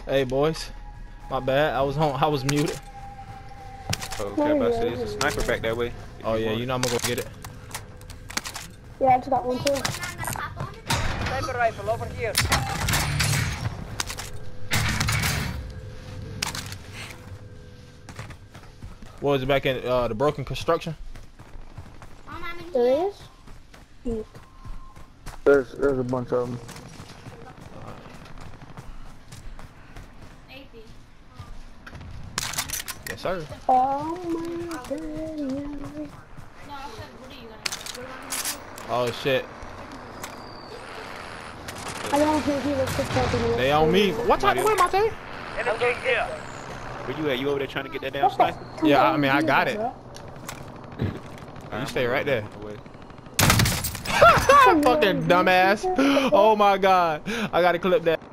Hey boys, my bad. I was muted. Okay, about to say there's a sniper back that way. Oh yeah, you know I'm gonna go get it. Yeah, I just got one too. Sniper rifle over here. What was it back in the broken construction? There is? There's a bunch of them. Yes sir. Oh my goodness. Oh shit. I don't think he was protecting me. They on me. Watch out the way, Mate. Enemy here. Where you at? You over there trying to get that damn sniper? Yeah, I mean I got it. You stay right there. Fucking dumbass. Oh my god. I gotta clip that.